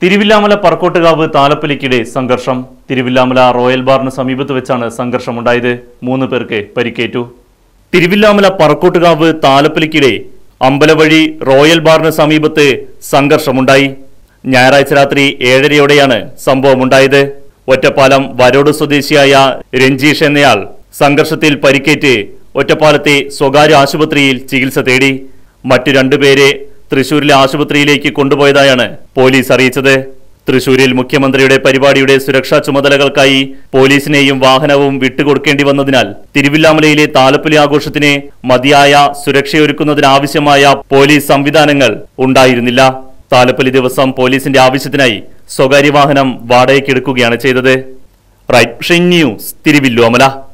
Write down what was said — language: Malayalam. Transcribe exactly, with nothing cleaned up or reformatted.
തിരുവില്ലാമല പറക്കോട്ടുകാവ് താലപ്പൊലിക്കിടെ സംഘർഷം. തിരുവില്ലാമല റോയൽ ബാറിന് സമീപത്ത് വെച്ചാണ് സംഘർഷമുണ്ടായത്. മൂന്ന് പേർക്ക് പരിക്കേറ്റു. തിരുവില്ലാമല പറക്കോട്ടുകാവ് താലപ്പൊലിക്കിടെ അമ്പലവഴി റോയൽ ബാറിന് സമീപത്ത് സംഘർഷമുണ്ടായി. ഞായറാഴ്ച രാത്രി ഏഴരയോടെയാണ് സംഭവമുണ്ടായത്. ഒറ്റപ്പാലം വരോട് സ്വദേശിയായ രഞ്ജീഷ് എന്നയാൾ സംഘർഷത്തിൽ പരിക്കേറ്റ് ഒറ്റപ്പാലത്തെ സ്വകാര്യ ആശുപത്രിയിൽ ചികിത്സ തേടി. മറ്റു രണ്ടുപേരെ തൃശൂരിലെ ആശുപത്രിയിലേക്ക് കൊണ്ടുപോയതായാണ് പോലീസ് അറിയിച്ചത്. തൃശൂരിൽ മുഖ്യമന്ത്രിയുടെ പരിപാടിയുടെ സുരക്ഷാ ചുമതലകൾക്കായി പോലീസിനെയും വാഹനവും വിട്ടുകൊടുക്കേണ്ടി വന്നതിനാൽ തിരുവില്ലാമലയിലെ താലപ്പൊലി ആഘോഷത്തിന് മതിയായ സുരക്ഷയൊരുക്കുന്നതിനാവശ്യമായ പോലീസ് സംവിധാനങ്ങൾ ഉണ്ടായിരുന്നില്ല. താലപ്പൊലി ദിവസം പോലീസിന്റെ ആവശ്യത്തിനായി സ്വകാര്യ വാഹനം വാടകയ്ക്കെടുക്കുകയാണ് ചെയ്തത്. Right News, Thiruvilwamala.